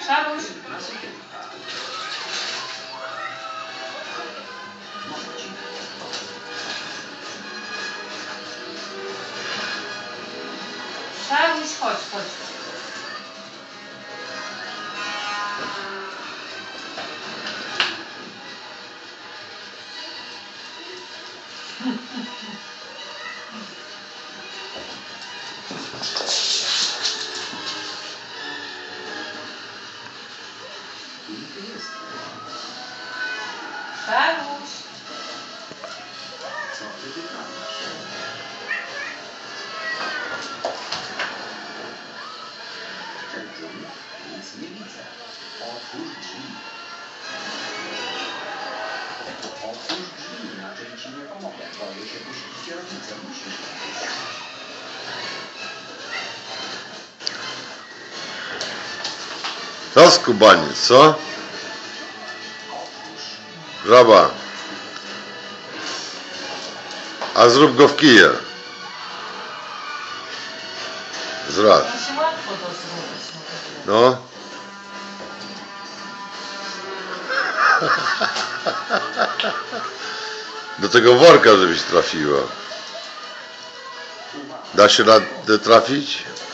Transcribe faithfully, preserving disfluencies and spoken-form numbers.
Szaruś. Szaruś, chodź, chodź. Szaruś. Co ty wyprawiasz? Edżu, nic nie widzę. Otwórz drzwi. Otwórz drzwi, inaczej ci nie pomogę. Boję się puścić kierownicę. Musisz powiedzieć. To skubaniec, co? Żaba. A zrób go w kije. Zraz. To się łatwo to zrobić. No. Do tego worka, żebyś trafiła. Da się radę trafić?